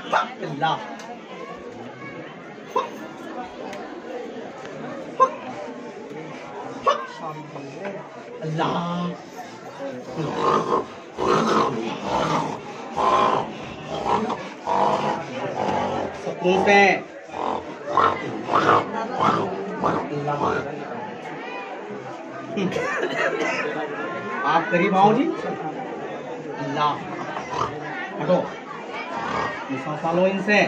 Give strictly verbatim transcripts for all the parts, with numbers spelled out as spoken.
अल्लाह अल्लाह सुकून से आप करीब आओ जी। अल्लाह हटो, सांसा लो इनसे।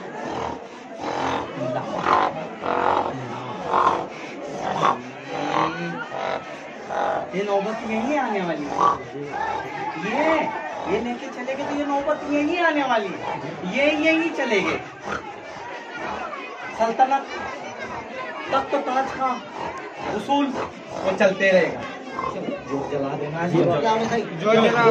ये नौबत यही आने वाली है। ये ये लेके चले गए तो ये नौबत यही आने वाली है। ये यही चले गए। सल्तनत तक तो ताज का उसूल वो चलते रहेगा। जो जला देना जी, जो जला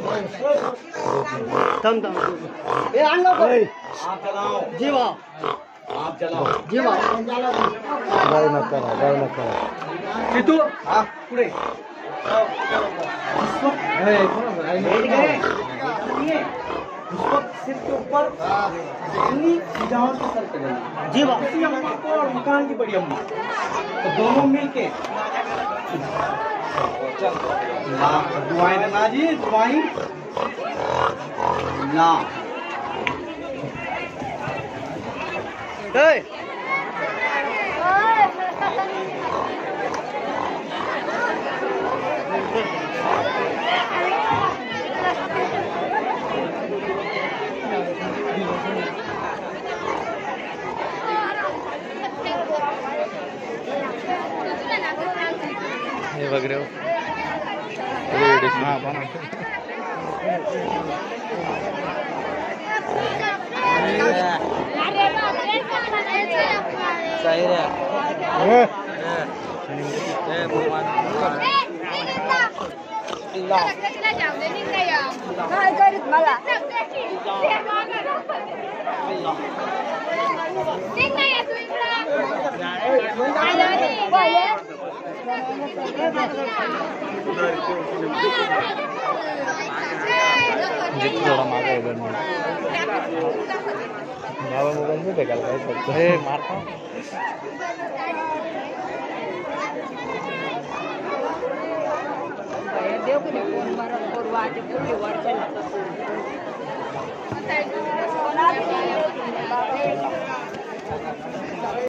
दम दम ये आन लो। आप जलाओ जी, वाह आप जलाओ जी, वाह गाय मत करो, गाय मत करो चितू। हाँ पूरे उस वक्त बैठ गए उस वक्त सिर के ऊपर इतनी फिजाओं से सर चले जी, वाह किसी अम्मा को और मकान की बड़ी अम्मा तो दोनों मिलके दुआएं ना जी, दुआएं ना। ये बग रहे हो हाँ बना सही है थोड़ा मारा इधर बाबा मोबाइल में बेकार है मारता देव के फोन मारा और आज पूरी वर्ष